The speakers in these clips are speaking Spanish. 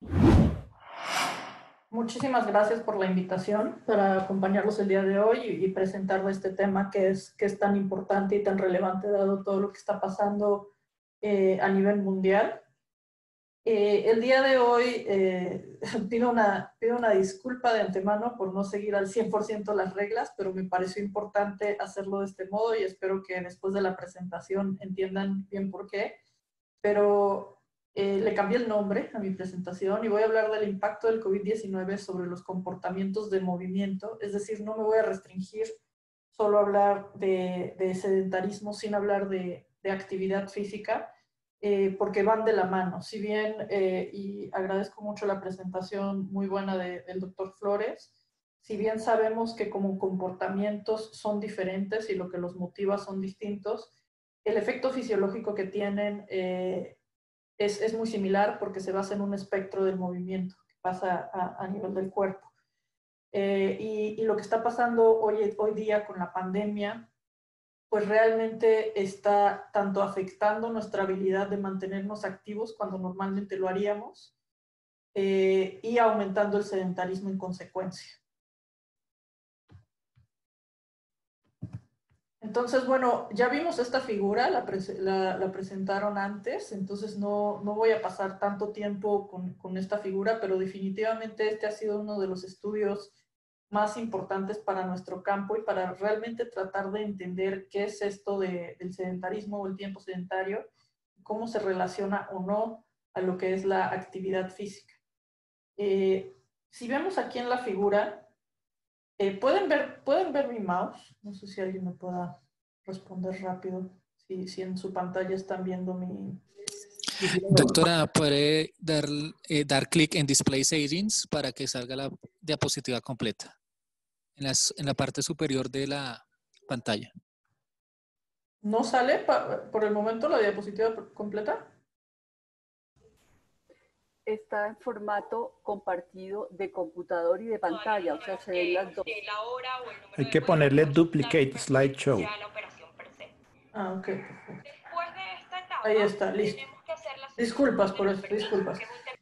Muchísimas gracias por la invitación para acompañarlos el día de hoy y presentarles este tema que es tan importante y tan relevante dado todo lo que está pasando a nivel mundial. El día de hoy pido una disculpa de antemano por no seguir al 100% las reglas, pero me pareció importante hacerlo de este modo y espero que después de la presentación entiendan bien por qué. Pero le cambié el nombre a mi presentación y voy a hablar del impacto del COVID-19 sobre los comportamientos de movimiento. Es decir, no me voy a restringir solo a hablar de sedentarismo sin hablar de actividad física, porque van de la mano. Si bien, y agradezco mucho la presentación muy buena del doctor Flores, si bien sabemos que como comportamientos son diferentes y lo que los motiva son distintos, el efecto fisiológico que tienen es muy similar porque se basa en un espectro del movimiento que pasa a nivel del cuerpo. Y lo que está pasando hoy día con la pandemia, pues realmente está tanto afectando nuestra habilidad de mantenernos activos cuando normalmente lo haríamos, y aumentando el sedentarismo en consecuencia. Entonces, bueno, ya vimos esta figura, la presentaron antes, entonces no voy a pasar tanto tiempo con esta figura, pero definitivamente este ha sido uno de los estudios más importantes para nuestro campo y para realmente tratar de entender qué es esto del sedentarismo o el tiempo sedentario, cómo se relaciona o no a lo que es la actividad física. Si vemos aquí en la figura, ¿pueden ver mi mouse? No sé si alguien me pueda responder rápido. Si en su pantalla están viendo mi... Doctora, ¿puede dar clic en Display Settings para que salga la diapositiva completa? En la parte superior de la pantalla. ¿No sale por el momento la diapositiva completa? Está en formato compartido de computador y de pantalla, o sea, se ven las dos. Hay que ponerle Duplicate Slideshow. Ah, ok, perfecto. Ahí está, listo. Disculpas por eso, disculpas.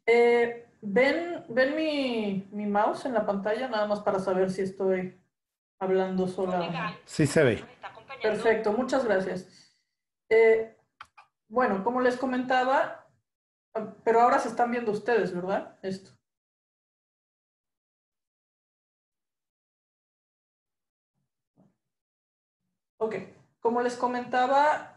¿Ven mi mouse en la pantalla? Nada más para saber si estoy hablando sola o no. Sí se ve. Perfecto, muchas gracias. Bueno, como les comentaba, pero ahora se están viendo ustedes, ¿verdad? Esto. Ok, como les comentaba,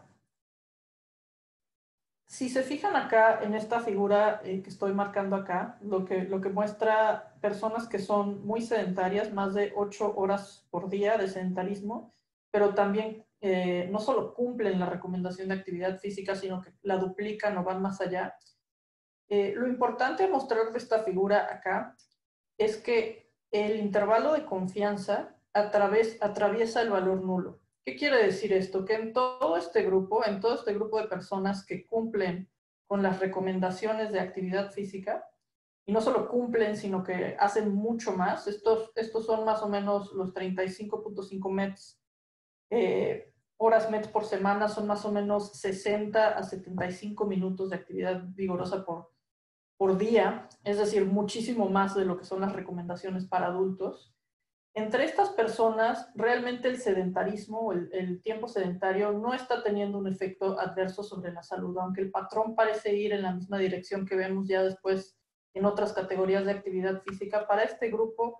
si se fijan acá en esta figura que estoy marcando acá, lo que muestra personas que son muy sedentarias, más de 8 horas por día de sedentarismo, pero también no solo cumplen la recomendación de actividad física, sino que la duplican o van más allá. Lo importante de mostrar de esta figura acá es que el intervalo de confianza atraviesa el valor nulo. ¿Qué quiere decir esto? Que en todo este grupo de personas que cumplen con las recomendaciones de actividad física, y no solo cumplen, sino que hacen mucho más, estos son más o menos los 35.5 METs, horas METs por semana, son más o menos 60 a 75 minutos de actividad vigorosa por día, es decir, muchísimo más de lo que son las recomendaciones para adultos. Entre estas personas, realmente el sedentarismo o el tiempo sedentario no está teniendo un efecto adverso sobre la salud, aunque el patrón parece ir en la misma dirección que vemos ya después en otras categorías de actividad física. Para este grupo,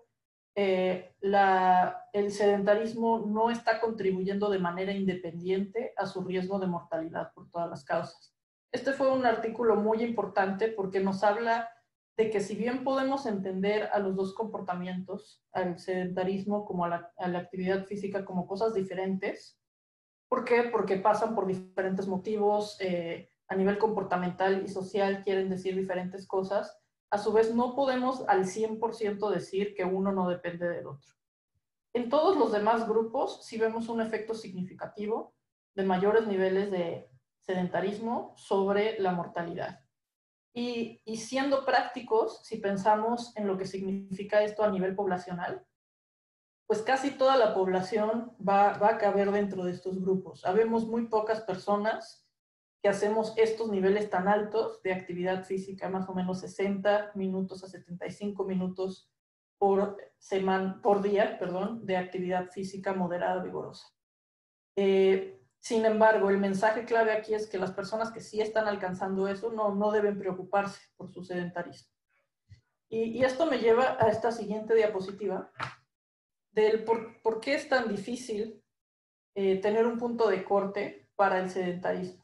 el sedentarismo no está contribuyendo de manera independiente a su riesgo de mortalidad por todas las causas. Este fue un artículo muy importante porque nos habla de que si bien podemos entender a los dos comportamientos, al sedentarismo como a la actividad física como cosas diferentes, ¿por qué? Porque pasan por diferentes motivos, a nivel comportamental y social quieren decir diferentes cosas, a su vez no podemos al 100% decir que uno no depende del otro. En todos los demás grupos sí vemos un efecto significativo de mayores niveles de sedentarismo sobre la mortalidad. Y siendo prácticos, si pensamos en lo que significa esto a nivel poblacional, pues casi toda la población va a caber dentro de estos grupos. Habemos muy pocas personas que hacemos estos niveles tan altos de actividad física, más o menos 60 minutos a 75 minutos por día, de actividad física moderada vigorosa. Sin embargo, el mensaje clave aquí es que las personas que sí están alcanzando eso no deben preocuparse por su sedentarismo. Y esto me lleva a esta siguiente diapositiva del por qué es tan difícil tener un punto de corte para el sedentarismo.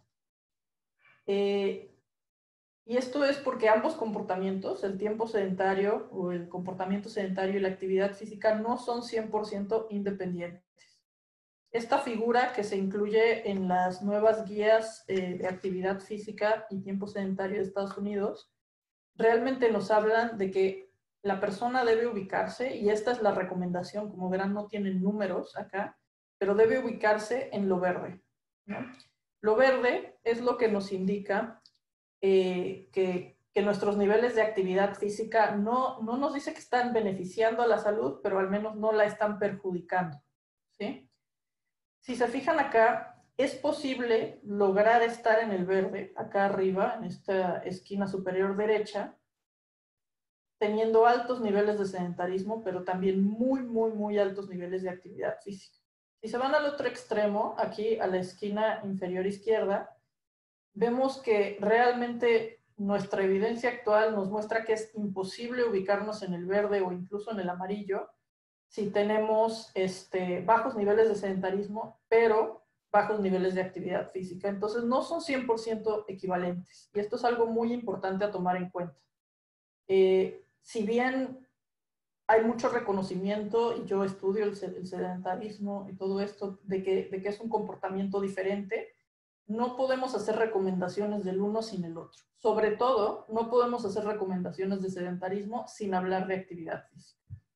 Y esto es porque ambos comportamientos, el tiempo sedentario o el comportamiento sedentario y la actividad física, no son 100% independientes. Esta figura que se incluye en las nuevas guías de actividad física y tiempo sedentario de Estados Unidos, realmente nos hablan de que la persona debe ubicarse, y esta es la recomendación, como verán no tienen números acá, pero debe ubicarse en lo verde, ¿no? Lo verde es lo que nos indica que nuestros niveles de actividad física no nos dice que están beneficiando a la salud, pero al menos no la están perjudicando, ¿sí? Si se fijan acá, es posible lograr estar en el verde, acá arriba, en esta esquina superior derecha, teniendo altos niveles de sedentarismo, pero también muy altos niveles de actividad física. Si se van al otro extremo, aquí a la esquina inferior izquierda, vemos que realmente nuestra evidencia actual nos muestra que es imposible ubicarnos en el verde o incluso en el amarillo si tenemos bajos niveles de sedentarismo, pero bajos niveles de actividad física. Entonces no son 100% equivalentes. Y esto es algo muy importante a tomar en cuenta. Si bien hay mucho reconocimiento, y yo estudio el sedentarismo y todo esto, de que es un comportamiento diferente, no podemos hacer recomendaciones del uno sin el otro. Sobre todo, no podemos hacer recomendaciones de sedentarismo sin hablar de actividad física.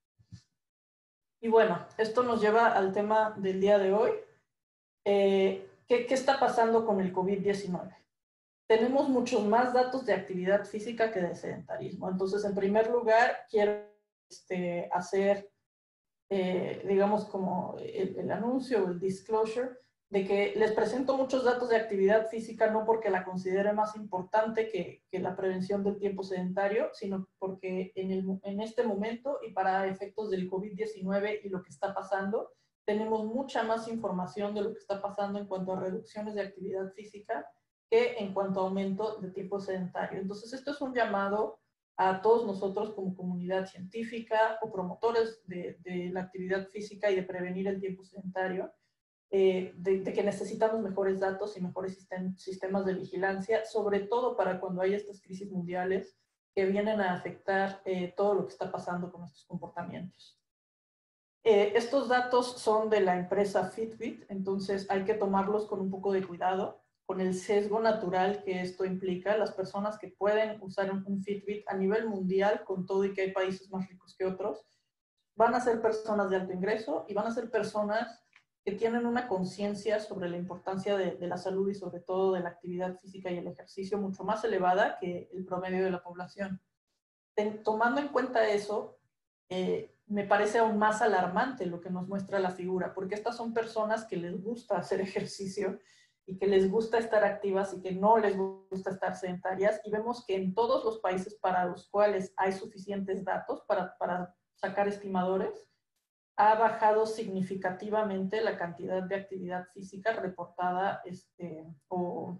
Y bueno, esto nos lleva al tema del día de hoy. ¿Qué está pasando con el COVID-19? Tenemos muchos más datos de actividad física que de sedentarismo. Entonces, en primer lugar, quiero hacer, digamos, como el anuncio o el disclosure de que les presento muchos datos de actividad física no porque la considere más importante que la prevención del tiempo sedentario, sino porque en este momento y para efectos del COVID-19 y lo que está pasando, tenemos mucha más información de lo que está pasando en cuanto a reducciones de actividad física que en cuanto a aumento de tiempo sedentario. Entonces, esto es un llamado a todos nosotros como comunidad científica o promotores de la actividad física y de prevenir el tiempo sedentario, de que necesitamos mejores datos y mejores sistemas de vigilancia, sobre todo para cuando hay estas crisis mundiales que vienen a afectar todo lo que está pasando con estos comportamientos. Estos datos son de la empresa Fitbit, entonces hay que tomarlos con un poco de cuidado, con el sesgo natural que esto implica. Las personas que pueden usar un Fitbit a nivel mundial, con todo y que hay países más ricos que otros, van a ser personas de alto ingreso y van a ser personas que tienen una conciencia sobre la importancia de la salud y sobre todo de la actividad física y el ejercicio mucho más elevada que el promedio de la población. Tomando en cuenta eso, me parece aún más alarmante lo que nos muestra la figura, porque estas son personas que les gusta hacer ejercicio y que les gusta estar activas y que no les gusta estar sedentarias, y vemos que en todos los países para los cuales hay suficientes datos para sacar estimadores, ha bajado significativamente la cantidad de actividad física reportada o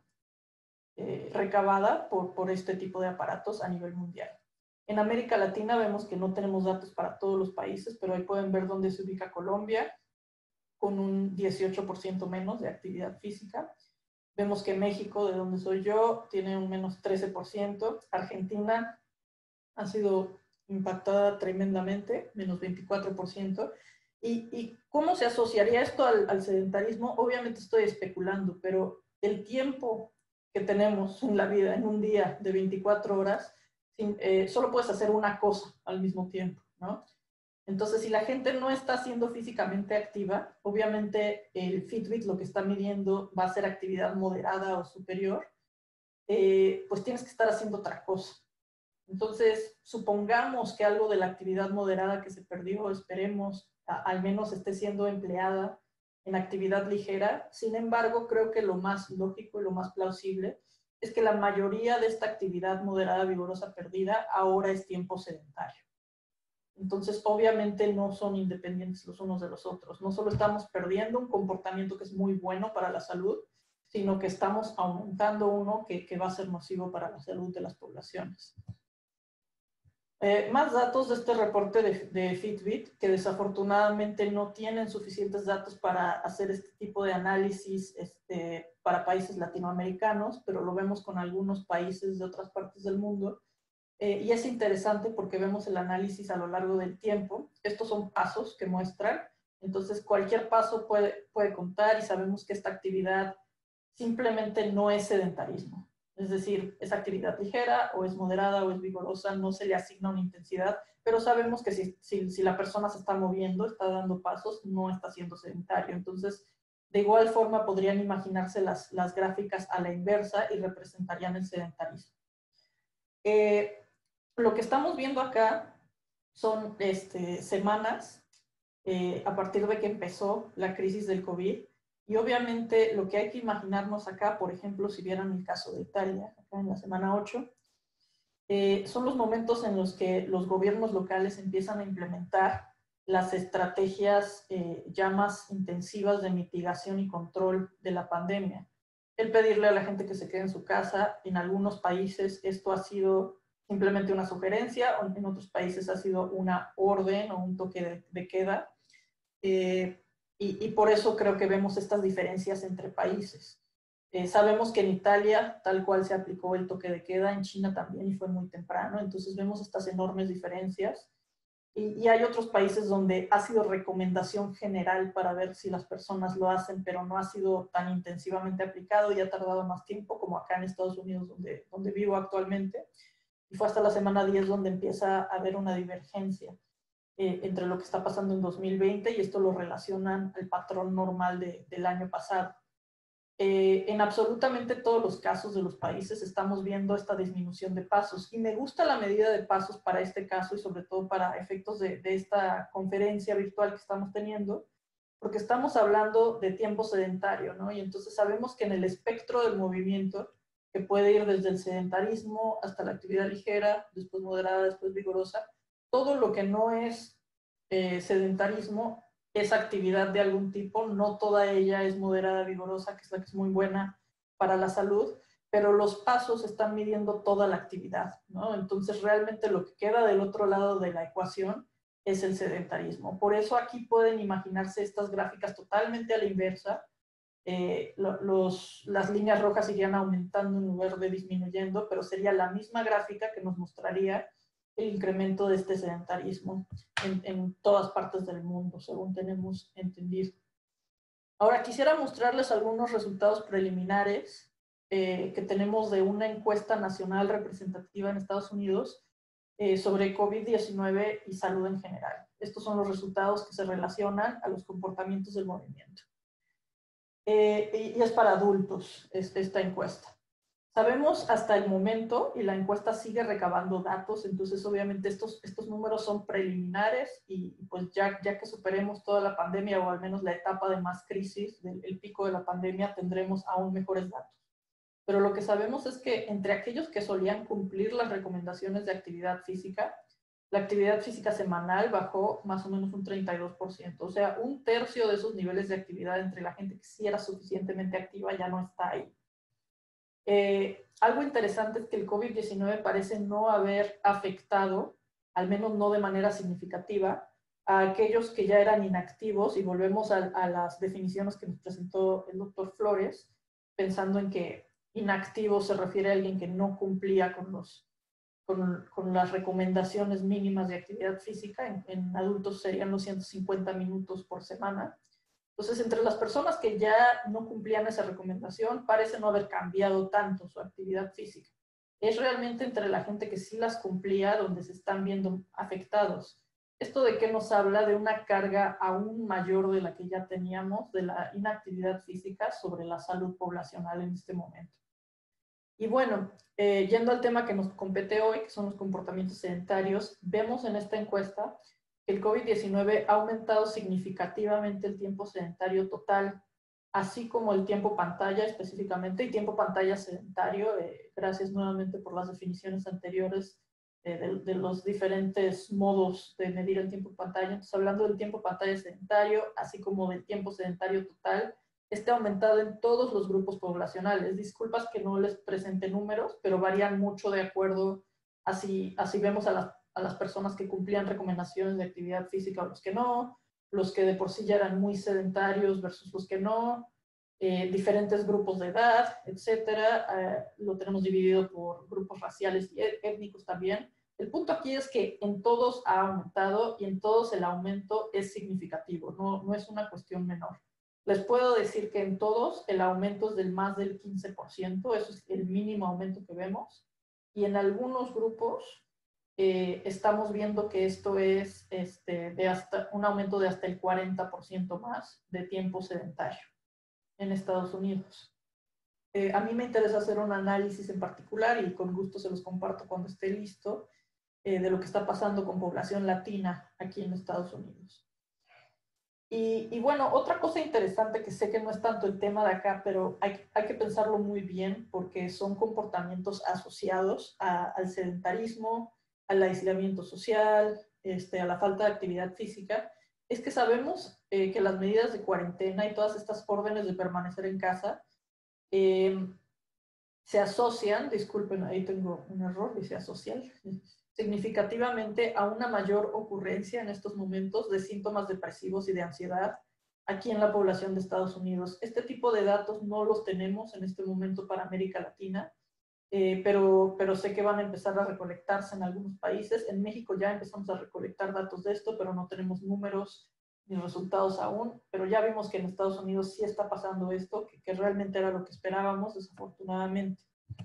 recabada por este tipo de aparatos a nivel mundial. En América Latina vemos que no tenemos datos para todos los países, pero ahí pueden ver dónde se ubica Colombia, con un 18% menos de actividad física. Vemos que México, de donde soy yo, tiene un menos 13%. Argentina ha sido impactada tremendamente, menos 24%. ¿Y cómo se asociaría esto al sedentarismo? Obviamente estoy especulando, pero el tiempo que tenemos en la vida, en un día de 24 horas, solo puedes hacer una cosa al mismo tiempo, ¿no? Entonces, si la gente no está siendo físicamente activa, obviamente el Fitbit lo que está midiendo va a ser actividad moderada o superior, pues tienes que estar haciendo otra cosa. Entonces, supongamos que algo de la actividad moderada que se perdió, esperemos, al menos esté siendo empleada en actividad ligera. Sin embargo, creo que lo más lógico y lo más plausible es que la mayoría de esta actividad moderada, vigorosa, perdida, ahora es tiempo sedentario. Entonces, obviamente no son independientes los unos de los otros. No solo estamos perdiendo un comportamiento que es muy bueno para la salud, sino que estamos aumentando uno que va a ser nocivo para la salud de las poblaciones. Más datos de este reporte de Fitbit, que desafortunadamente no tienen suficientes datos para hacer este tipo de análisis para países latinoamericanos, pero lo vemos con algunos países de otras partes del mundo. Y es interesante porque vemos el análisis a lo largo del tiempo. Estos son pasos que muestran. Entonces, cualquier paso puede contar y sabemos que esta actividad simplemente no es sedentarismo. Es decir, es actividad ligera o es moderada o es vigorosa, no se le asigna una intensidad, pero sabemos que si la persona se está moviendo, está dando pasos, no está siendo sedentario. Entonces, de igual forma podrían imaginarse las gráficas a la inversa y representarían el sedentarismo. Lo que estamos viendo acá son semanas a partir de que empezó la crisis del COVID. Y obviamente lo que hay que imaginarnos acá, por ejemplo, si vieran el caso de Italia, acá en la semana 8, son los momentos en los que los gobiernos locales empiezan a implementar las estrategias ya más intensivas de mitigación y control de la pandemia. El pedirle a la gente que se quede en su casa, en algunos países esto ha sido simplemente una sugerencia, o en otros países ha sido una orden o un toque de queda. Y por eso creo que vemos estas diferencias entre países. Sabemos que en Italia tal cual se aplicó el toque de queda, en China también y fue muy temprano, entonces vemos estas enormes diferencias. Y hay otros países donde ha sido recomendación general para ver si las personas lo hacen, pero no ha sido tan intensivamente aplicado y ha tardado más tiempo, como acá en Estados Unidos, donde vivo actualmente. Y fue hasta la semana 10 donde empieza a haber una divergencia entre lo que está pasando en 2020 y esto lo relacionan al patrón normal del año pasado. En absolutamente todos los casos de los países estamos viendo esta disminución de pasos y me gusta la medida de pasos para este caso y sobre todo para efectos de esta conferencia virtual que estamos teniendo, porque estamos hablando de tiempo sedentario, ¿no? Y entonces sabemos que en el espectro del movimiento, que puede ir desde el sedentarismo hasta la actividad ligera, después moderada, después vigorosa, todo lo que no es sedentarismo es actividad de algún tipo, no toda ella es moderada, vigorosa, que es la que es muy buena para la salud, pero los pasos están midiendo toda la actividad, ¿no? Entonces realmente lo que queda del otro lado de la ecuación es el sedentarismo. Por eso aquí pueden imaginarse estas gráficas totalmente a la inversa. Las líneas rojas irían aumentando en lugar de disminuyendo, pero sería la misma gráfica que nos mostraría el incremento de este sedentarismo en todas partes del mundo, según tenemos entendido. Ahora quisiera mostrarles algunos resultados preliminares que tenemos de una encuesta nacional representativa en Estados Unidos sobre COVID-19 y salud en general. Estos son los resultados que se relacionan a los comportamientos del movimiento. Y es para adultos esta encuesta. Sabemos hasta el momento, y la encuesta sigue recabando datos, entonces obviamente estos números son preliminares y pues ya que superemos toda la pandemia o al menos la etapa de más crisis, el pico de la pandemia, tendremos aún mejores datos. Pero lo que sabemos es que entre aquellos que solían cumplir las recomendaciones de actividad física, la actividad física semanal bajó más o menos un 32%, o sea, un tercio de esos niveles de actividad entre la gente que sí era suficientemente activa ya no está ahí. Algo interesante es que el COVID-19 parece no haber afectado, al menos no de manera significativa, a aquellos que ya eran inactivos, y volvemos a las definiciones que nos presentó el doctor Flores, pensando en que inactivo se refiere a alguien que no cumplía con las recomendaciones mínimas de actividad física. En adultos serían los 150 minutos por semana. Entonces, entre las personas que ya no cumplían esa recomendación, parece no haber cambiado tanto su actividad física. Es realmente entre la gente que sí las cumplía donde se están viendo afectados. ¿Esto de qué nos habla? De una carga aún mayor de la que ya teníamos de la inactividad física sobre la salud poblacional en este momento. Y bueno, yendo al tema que nos compete hoy, que son los comportamientos sedentarios, vemos en esta encuesta el COVID-19 ha aumentado significativamente el tiempo sedentario total, así como el tiempo pantalla específicamente, y tiempo pantalla sedentario, gracias nuevamente por las definiciones anteriores de los diferentes modos de medir el tiempo pantalla. Entonces, hablando del tiempo pantalla sedentario, así como del tiempo sedentario total, ha aumentado en todos los grupos poblacionales. Disculpas que no les presente números, pero varían mucho de acuerdo a si vemos a las personas que cumplían recomendaciones de actividad física o los que de por sí ya eran muy sedentarios versus los que no, diferentes grupos de edad, etcétera. Lo tenemos dividido por grupos raciales y étnicos también. El punto aquí es que en todos ha aumentado y en todos el aumento es significativo, no es una cuestión menor. Les puedo decir que en todos el aumento es del más del 15%, eso es el mínimo aumento que vemos, y en algunos grupos estamos viendo que esto es de hasta un aumento de hasta el 40% más de tiempo sedentario en Estados Unidos. A mí me interesa hacer un análisis en particular y con gusto se los comparto cuando esté listo, de lo que está pasando con población latina aquí en Estados Unidos. Y bueno, otra cosa interesante que sé que no es tanto el tema de acá, pero hay que pensarlo muy bien porque son comportamientos asociados al sedentarismo, al aislamiento social, a la falta de actividad física. Es que sabemos que las medidas de cuarentena y todas estas órdenes de permanecer en casa se asocian, disculpen, ahí tengo un error, dice asocial, significativamente a una mayor ocurrencia en estos momentos de síntomas depresivos y de ansiedad aquí en la población de Estados Unidos. Este tipo de datos no los tenemos en este momento para América Latina, pero sé que van a empezar a recolectarse en algunos países. En México ya empezamos a recolectar datos de esto, pero no tenemos números ni resultados aún, pero ya vimos que en Estados Unidos sí está pasando esto, que realmente era lo que esperábamos, desafortunadamente.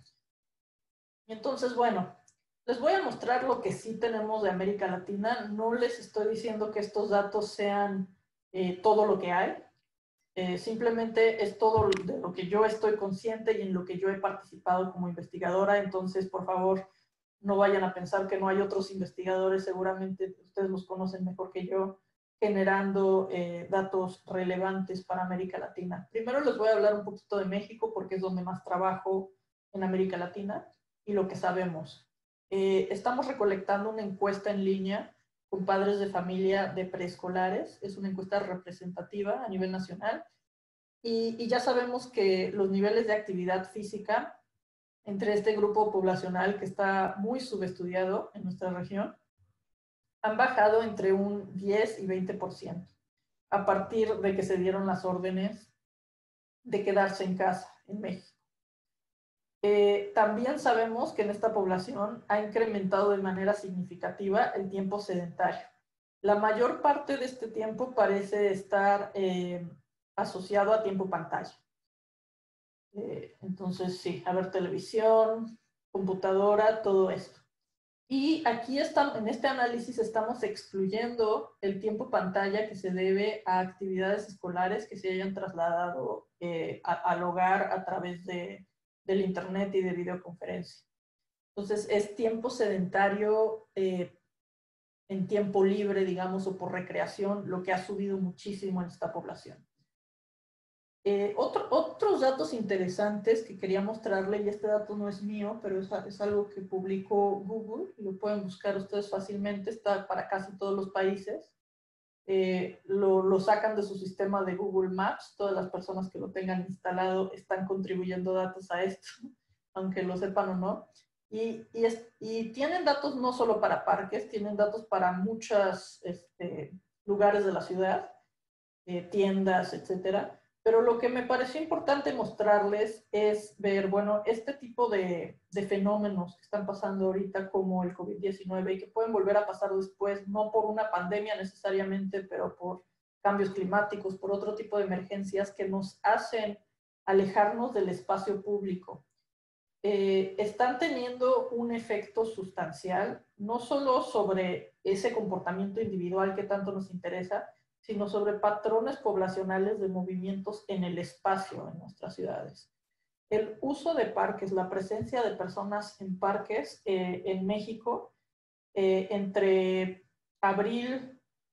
Y entonces, bueno, les voy a mostrar lo que sí tenemos de América Latina. No les estoy diciendo que estos datos sean todo lo que hay. Simplemente es todo de lo que yo estoy consciente y en lo que yo he participado como investigadora. Entonces, por favor, no vayan a pensar que no hay otros investigadores. Seguramente ustedes los conocen mejor que yo, generando datos relevantes para América Latina. Primero les voy a hablar un poquito de México porque es donde más trabajo en América Latina y lo que sabemos. Estamos recolectando una encuesta en línea con padres de familia de preescolares. Es una encuesta representativa a nivel nacional. Y ya sabemos que los niveles de actividad física entre este grupo poblacional que está muy subestudiado en nuestra región han bajado entre un 10 y 20% a partir de que se dieron las órdenes de quedarse en casa en México. También sabemos que en esta población ha incrementado de manera significativa el tiempo sedentario. La mayor parte de este tiempo parece estar asociado a tiempo pantalla. Entonces, sí, a ver televisión, computadora, todo esto. Y aquí en este análisis estamos excluyendo el tiempo pantalla que se debe a actividades escolares que se hayan trasladado al hogar a través del internet y de videoconferencia. Entonces, es tiempo sedentario en tiempo libre, digamos, o por recreación, lo que ha subido muchísimo en esta población. Otros datos interesantes que quería mostrarle, y este dato no es mío, pero es algo que publicó Google, y lo pueden buscar ustedes fácilmente, está para casi todos los países. Lo sacan de su sistema de Google Maps. Todas las personas que lo tengan instalado están contribuyendo datos a esto, aunque lo sepan o no. Y tienen datos no solo para parques, tienen datos para muchos lugares de la ciudad, tiendas, etcétera. Pero lo que me pareció importante mostrarles es ver, bueno, este tipo de fenómenos que están pasando ahorita como el COVID-19 y que pueden volver a pasar después, no por una pandemia necesariamente, pero por cambios climáticos, por otro tipo de emergencias que nos hacen alejarnos del espacio público. Están teniendo un efecto sustancial, no solo sobre ese comportamiento individual que tanto nos interesa, sino sobre patrones poblacionales de movimientos en el espacio en nuestras ciudades. El uso de parques, la presencia de personas en parques en México, entre abril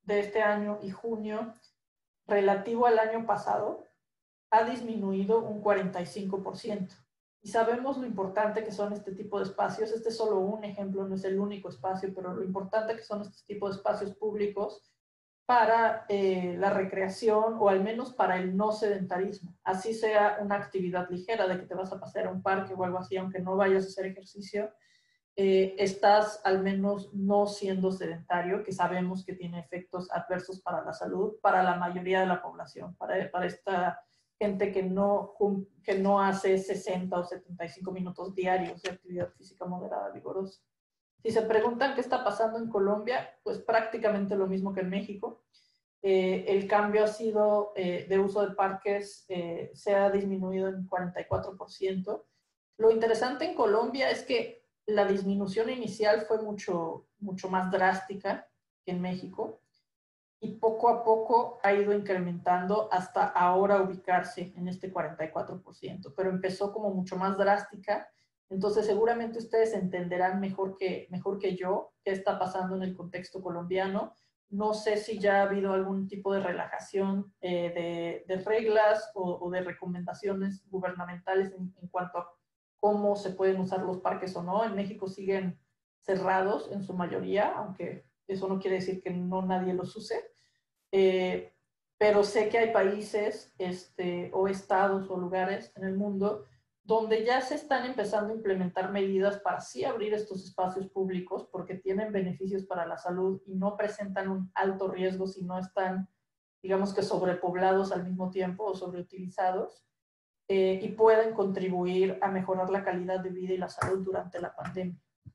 de este año y junio, relativo al año pasado, ha disminuido un 45%. Y sabemos lo importante que son este tipo de espacios. Este es solo un ejemplo, no es el único espacio, pero lo importante que son este tipo de espacios públicos para la recreación o al menos para el no sedentarismo. Así sea una actividad ligera de que te vas a pasear a un parque o algo así, aunque no vayas a hacer ejercicio, estás al menos no siendo sedentario, que sabemos que tiene efectos adversos para la salud, para la mayoría de la población, para esta gente que no hace 60 o 75 minutos diarios de actividad física moderada vigorosa. Si se preguntan qué está pasando en Colombia, pues prácticamente lo mismo que en México. El cambio ha sido de uso de parques, se ha disminuido en 44%. Lo interesante en Colombia es que la disminución inicial fue mucho más drástica que en México y poco a poco ha ido incrementando hasta ahora ubicarse en este 44%, pero empezó como mucho más drástica. Entonces seguramente ustedes entenderán mejor que yo qué está pasando en el contexto colombiano. No sé si ya ha habido algún tipo de relajación de reglas o de recomendaciones gubernamentales en cuanto a cómo se pueden usar los parques o no. En México siguen cerrados en su mayoría, aunque eso no quiere decir que no nadie los use. Pero sé que hay países o estados o lugares en el mundo donde ya se están empezando a implementar medidas para sí abrir estos espacios públicos porque tienen beneficios para la salud y no presentan un alto riesgo si no están, digamos que sobrepoblados al mismo tiempo o sobreutilizados, y pueden contribuir a mejorar la calidad de vida y la salud durante la pandemia.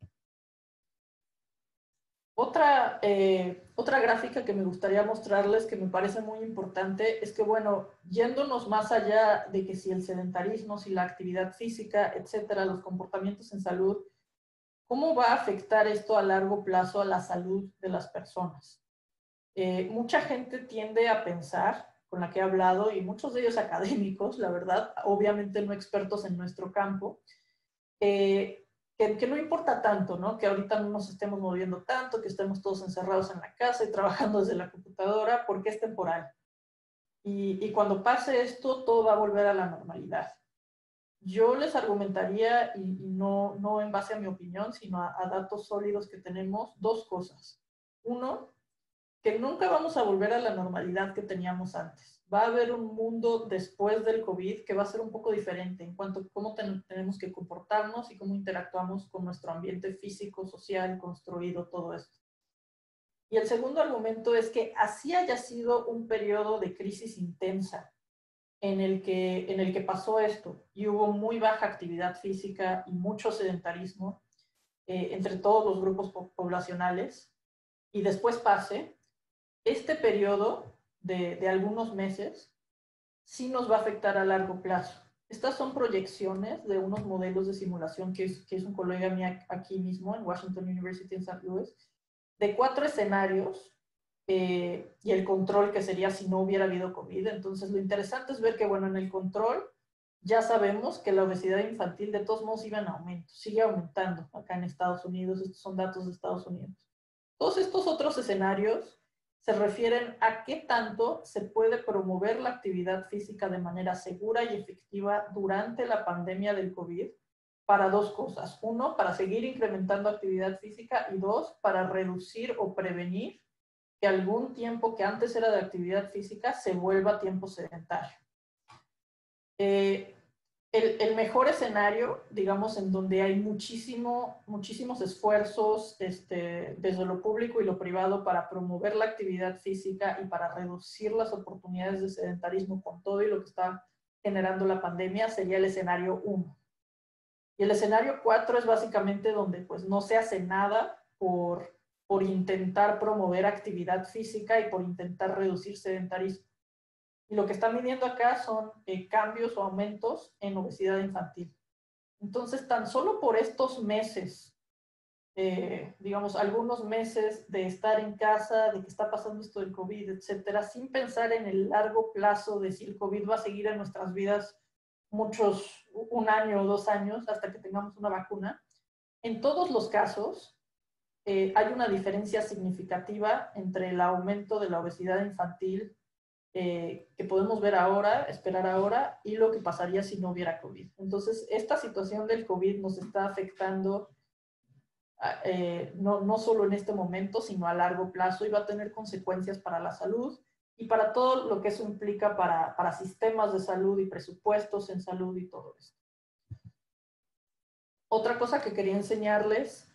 Otra gráfica que me gustaría mostrarles, que me parece muy importante, es que, bueno, yéndonos más allá de que si el sedentarismo, si la actividad física, etcétera, los comportamientos en salud, ¿cómo va a afectar esto a largo plazo a la salud de las personas? Mucha gente tiende a pensar, con la que he hablado, y muchos de ellos académicos, la verdad, obviamente no expertos en nuestro campo, que no importa tanto, ¿no? Que ahorita no nos estemos moviendo tanto, que estemos todos encerrados en la casa y trabajando desde la computadora, porque es temporal. Y cuando pase esto, todo va a volver a la normalidad. Yo les argumentaría, y no en base a mi opinión, sino a datos sólidos que tenemos, dos cosas. Uno, que nunca vamos a volver a la normalidad que teníamos antes. Va a haber un mundo después del COVID que va a ser un poco diferente en cuanto a cómo tenemos que comportarnos y cómo interactuamos con nuestro ambiente físico, social, construido, todo esto. Y el segundo argumento es que así haya sido un periodo de crisis intensa en el que pasó esto y hubo muy baja actividad física y mucho sedentarismo entre todos los grupos poblacionales, y después pase, este periodo de algunos meses sí nos va a afectar a largo plazo. Estas son proyecciones de unos modelos de simulación que es un colega mío aquí mismo en Washington University en St. Louis, de 4 escenarios y el control que sería si no hubiera habido COVID. Entonces lo interesante es ver que, bueno, en el control ya sabemos que la obesidad infantil de todos modos iba en aumento, sigue aumentando acá en Estados Unidos. Estos son datos de Estados Unidos. Todos estos otros escenarios se refieren a qué tanto se puede promover la actividad física de manera segura y efectiva durante la pandemia del COVID para dos cosas. Uno, para seguir incrementando actividad física, y dos, para reducir o prevenir que algún tiempo que antes era de actividad física se vuelva tiempo sedentario. El mejor escenario, digamos, en donde hay muchísimos esfuerzos desde lo público y lo privado para promover la actividad física y para reducir las oportunidades de sedentarismo con todo y lo que está generando la pandemia, sería el escenario 1. Y el escenario 4 es básicamente donde pues no se hace nada por intentar promover actividad física y por intentar reducir sedentarismo. Y lo que están midiendo acá son cambios o aumentos en obesidad infantil. Entonces, tan solo por estos meses, digamos, algunos meses de estar en casa, de que está pasando esto del COVID, etcétera, sin pensar en el largo plazo de si el COVID va a seguir en nuestras vidas un año o 2 años hasta que tengamos una vacuna, en todos los casos, hay una diferencia significativa entre el aumento de la obesidad infantil que podemos ver ahora, esperar ahora, y lo que pasaría si no hubiera COVID. Entonces, esta situación del COVID nos está afectando no solo en este momento, sino a largo plazo, y va a tener consecuencias para la salud y para todo lo que eso implica para sistemas de salud y presupuestos en salud y todo esto. Otra cosa que quería enseñarles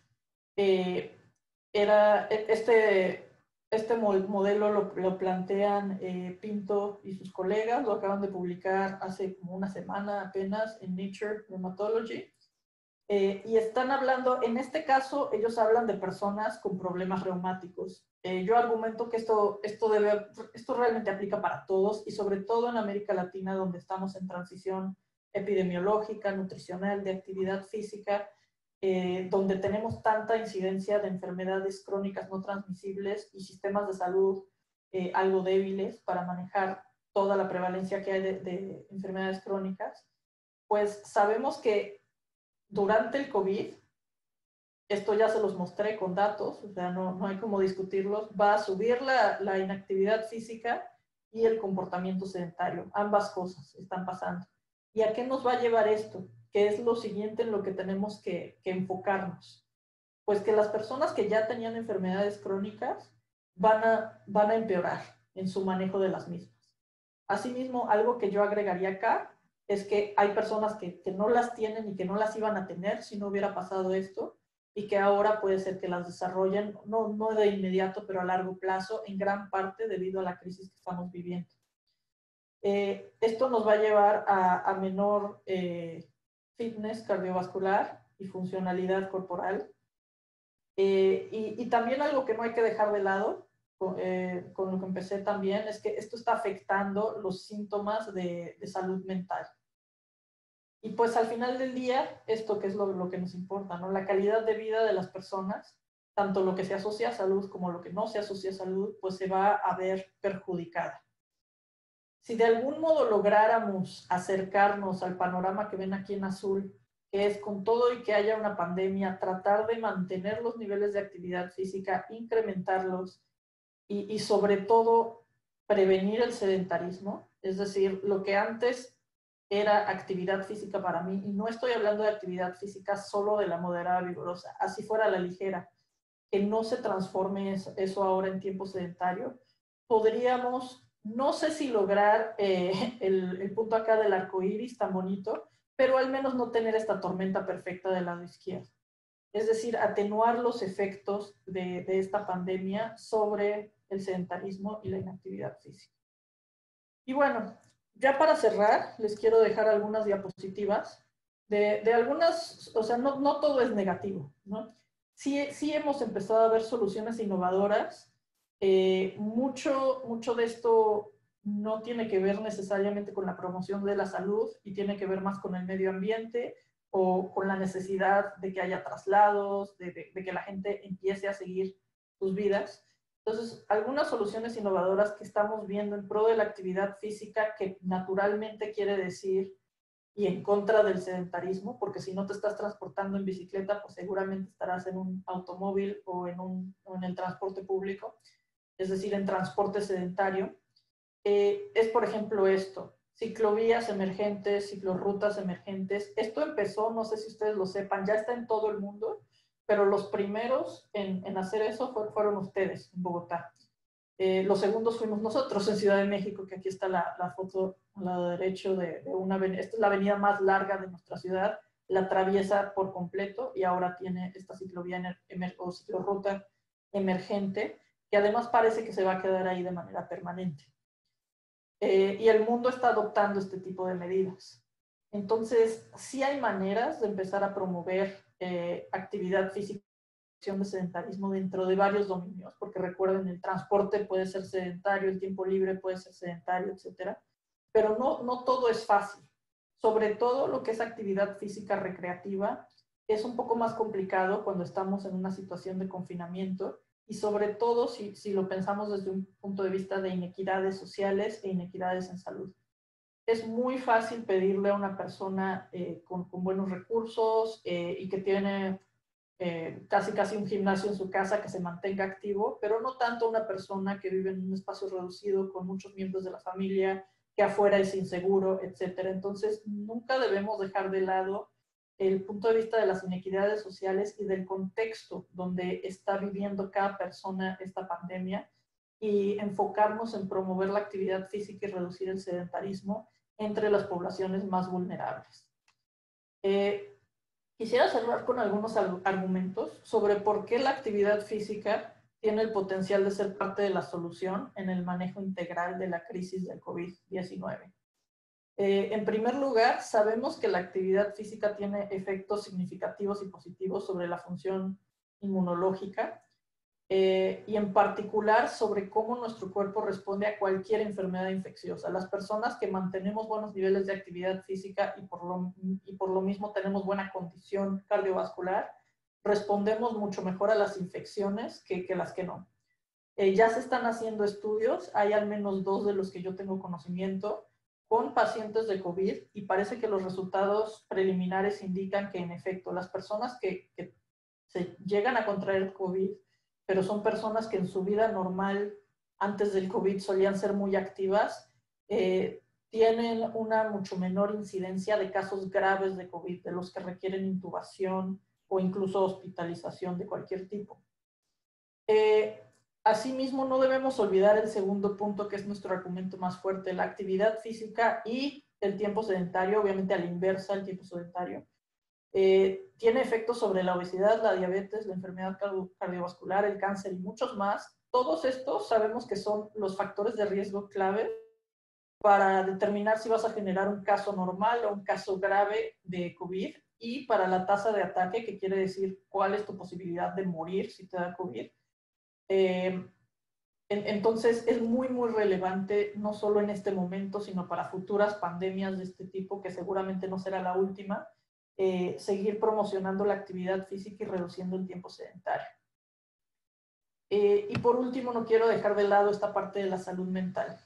era este modelo lo plantean Pinto y sus colegas, lo acaban de publicar hace como una semana apenas en Nature Rheumatology, y están hablando, en este caso, ellos hablan de personas con problemas reumáticos. Yo argumento que esto realmente aplica para todos, y sobre todo en América Latina, donde estamos en transición epidemiológica, nutricional, de actividad física, donde tenemos tanta incidencia de enfermedades crónicas no transmisibles y sistemas de salud algo débiles para manejar toda la prevalencia que hay de enfermedades crónicas, pues sabemos que durante el COVID, esto ya se los mostré con datos, o sea, no hay como discutirlos, va a subir la inactividad física y el comportamiento sedentario. Ambas cosas están pasando. ¿Y a qué nos va a llevar esto? ¿Qué es lo siguiente en lo que tenemos que enfocarnos? Pues que las personas que ya tenían enfermedades crónicas van a empeorar en su manejo de las mismas. Asimismo, algo que yo agregaría acá es que hay personas que no las tienen y que no las iban a tener si no hubiera pasado esto, y que ahora puede ser que las desarrollen, no de inmediato, pero a largo plazo, en gran parte debido a la crisis que estamos viviendo. Esto nos va a llevar a menor fitness cardiovascular y funcionalidad corporal. Y también algo que no hay que dejar de lado, con lo que empecé también, es que esto está afectando los síntomas de salud mental. Y pues al final del día, esto que es lo que nos importa, ¿no? La calidad de vida de las personas, tanto lo que se asocia a salud como lo que no se asocia a salud, pues se va a ver perjudicada. Si de algún modo lográramos acercarnos al panorama que ven aquí en azul, que es con todo y que haya una pandemia, tratar de mantener los niveles de actividad física, incrementarlos y sobre todo prevenir el sedentarismo, es decir, lo que antes era actividad física para mí, y no estoy hablando de actividad física solo de la moderada vigorosa, así fuera la ligera, que no se transforme eso ahora en tiempo sedentario, podríamos, no sé si lograr el punto acá del arco iris tan bonito, pero al menos no tener esta tormenta perfecta del lado izquierdo. Es decir, atenuar los efectos de esta pandemia sobre el sedentarismo y la inactividad física. Y bueno, ya para cerrar, les quiero dejar algunas diapositivas de algunas, o sea, no todo es negativo, ¿no? Sí hemos empezado a ver soluciones innovadoras. Mucho de esto no tiene que ver necesariamente con la promoción de la salud y tiene que ver más con el medio ambiente o con la necesidad de que haya traslados, de que la gente empiece a seguir sus vidas. Entonces, algunas soluciones innovadoras que estamos viendo en pro de la actividad física, que naturalmente quiere decir y en contra del sedentarismo, porque si no te estás transportando en bicicleta, pues seguramente estarás en un automóvil o en el transporte público, es decir, en transporte sedentario. Es, por ejemplo, esto, ciclovías emergentes, ciclorrutas emergentes. Esto empezó, no sé si ustedes lo sepan, ya está en todo el mundo, pero los primeros en hacer eso fueron ustedes en Bogotá. Los segundos fuimos nosotros en Ciudad de México, que aquí está la foto al lado derecho de una avenida. Esta es la avenida más larga de nuestra ciudad, la atraviesa por completo y ahora tiene esta ciclovía o ciclorruta emergente, que además parece que se va a quedar ahí de manera permanente. Y el mundo está adoptando este tipo de medidas. Entonces, sí hay maneras de empezar a promover actividad física de sedentarismo dentro de varios dominios, porque recuerden, el transporte puede ser sedentario, el tiempo libre puede ser sedentario, etcétera, pero no todo es fácil. Sobre todo lo que es actividad física recreativa es un poco más complicado cuando estamos en una situación de confinamiento y sobre todo si lo pensamos desde un punto de vista de inequidades sociales e inequidades en salud. Es muy fácil pedirle a una persona con buenos recursos y que tiene casi un gimnasio en su casa que se mantenga activo, pero no tanto una persona que vive en un espacio reducido con muchos miembros de la familia, que afuera es inseguro, etcétera. Entonces, nunca debemos dejar de lado el punto de vista de las inequidades sociales y del contexto donde está viviendo cada persona esta pandemia y enfocarnos en promover la actividad física y reducir el sedentarismo entre las poblaciones más vulnerables. Quisiera cerrar con algunos argumentos sobre por qué la actividad física tiene el potencial de ser parte de la solución en el manejo integral de la crisis del COVID-19. En primer lugar, sabemos que la actividad física tiene efectos significativos y positivos sobre la función inmunológica y en particular sobre cómo nuestro cuerpo responde a cualquier enfermedad infecciosa. Las personas que mantenemos buenos niveles de actividad física y por lo mismo tenemos buena condición cardiovascular, respondemos mucho mejor a las infecciones que las que no. Ya se están haciendo estudios, hay al menos 2 de los que yo tengo conocimiento, con pacientes de COVID y parece que los resultados preliminares indican que en efecto las personas que se llegan a contraer COVID, pero son personas que en su vida normal antes del COVID solían ser muy activas, tienen una mucho menor incidencia de casos graves de COVID, de los que requieren intubación o incluso hospitalización de cualquier tipo. Asimismo, no debemos olvidar el segundo punto, que es nuestro argumento más fuerte, la actividad física y el tiempo sedentario, obviamente a la inversa, el tiempo sedentario, tiene efectos sobre la obesidad, la diabetes, la enfermedad cardiovascular, el cáncer y muchos más. Todos estos sabemos que son los factores de riesgo clave para determinar si vas a generar un caso normal o un caso grave de COVID y para la tasa de ataque, que quiere decir cuál es tu posibilidad de morir si te da COVID. Entonces es muy relevante, no solo en este momento, sino para futuras pandemias de este tipo, que seguramente no será la última, seguir promocionando la actividad física y reduciendo el tiempo sedentario. Y por último, no quiero dejar de lado esta parte de la salud mental.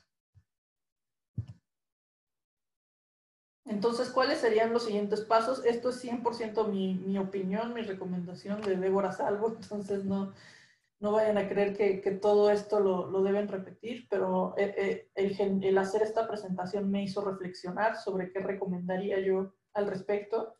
Entonces, ¿cuáles serían los siguientes pasos? Esto es 100% mi opinión, mi recomendación de Débora Salvo, entonces no vayan a creer que todo esto lo deben repetir, pero el hacer esta presentación me hizo reflexionar sobre qué recomendaría yo al respecto.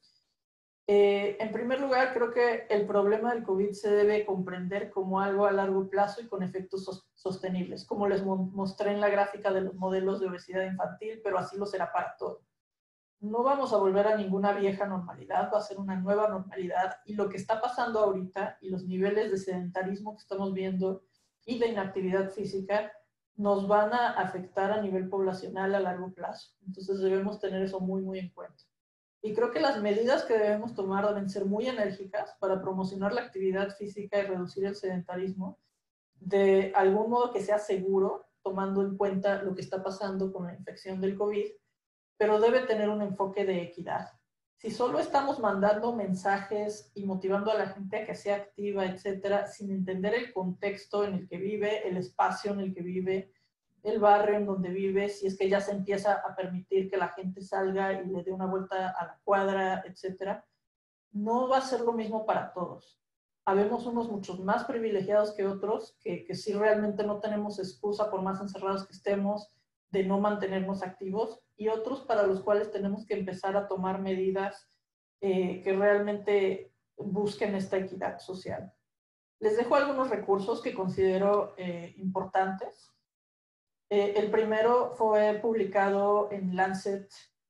En primer lugar, creo que el problema del COVID se debe comprender como algo a largo plazo y con efectos sostenibles, como les mostré en la gráfica de los modelos de obesidad infantil, pero así lo será para todo. No vamos a volver a ninguna vieja normalidad, va a ser una nueva normalidad, y lo que está pasando ahorita y los niveles de sedentarismo que estamos viendo y de inactividad física nos van a afectar a nivel poblacional a largo plazo. Entonces debemos tener eso muy en cuenta. Y creo que las medidas que debemos tomar deben ser muy enérgicas para promocionar la actividad física y reducir el sedentarismo de algún modo que sea seguro, tomando en cuenta lo que está pasando con la infección del COVID, pero debe tener un enfoque de equidad. Si solo estamos mandando mensajes y motivando a la gente a que sea activa, etcétera, sin entender el contexto en el que vive, el espacio en el que vive, el barrio en donde vive, si es que ya se empieza a permitir que la gente salga y le dé una vuelta a la cuadra, etcétera, no va a ser lo mismo para todos. Habemos unos muchos más privilegiados que otros, que sí realmente no tenemos excusa, por más encerrados que estemos, de no mantenernos activos, y otros para los cuales tenemos que empezar a tomar medidas que realmente busquen esta equidad social. Les dejo algunos recursos que considero importantes. El primero fue publicado en Lancet,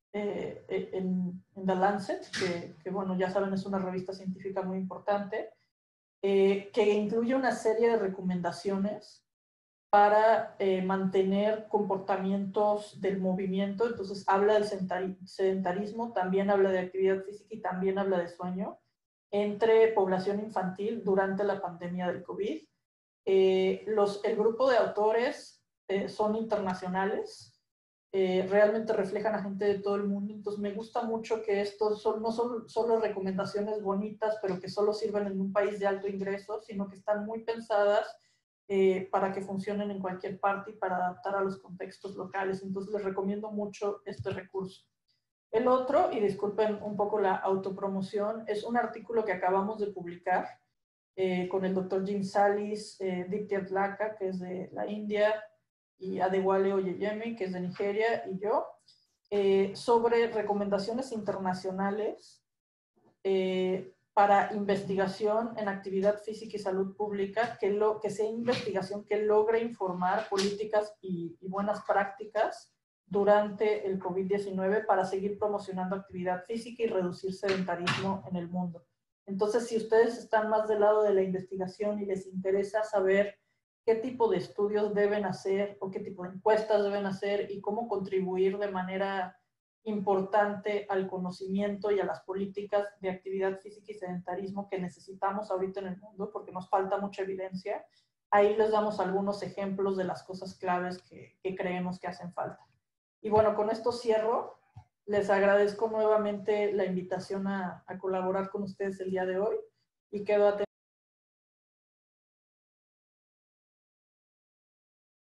en The Lancet, que bueno, ya saben, es una revista científica muy importante, que incluye una serie de recomendaciones para mantener comportamientos del movimiento. Entonces habla del sedentarismo, también habla de actividad física y también habla de sueño entre población infantil durante la pandemia del COVID. El grupo de autores son internacionales, realmente reflejan a gente de todo el mundo, entonces me gusta mucho que estos no son solo recomendaciones bonitas, pero que solo sirven en un país de alto ingreso, sino que están muy pensadas para que funcionen en cualquier parte y para adaptar a los contextos locales. Entonces les recomiendo mucho este recurso. El otro, y disculpen un poco la autopromoción, es un artículo que acabamos de publicar con el doctor Jim Salis, Dipti Atlaka, que es de la India, y Adewale Oyeyemi, que es de Nigeria, y yo, sobre recomendaciones internacionales para investigación en actividad física y salud pública, que sea investigación que logre informar políticas y buenas prácticas durante el COVID-19 para seguir promocionando actividad física y reducir sedentarismo en el mundo. Entonces, si ustedes están más del lado de la investigación y les interesa saber qué tipo de estudios deben hacer o qué tipo de encuestas deben hacer y cómo contribuir de manera importante al conocimiento y a las políticas de actividad física y sedentarismo que necesitamos ahorita en el mundo, porque nos falta mucha evidencia, ahí les damos algunos ejemplos de las cosas claves que creemos que hacen falta. Y bueno, con esto cierro. Les agradezco nuevamente la invitación a colaborar con ustedes el día de hoy y quedo atento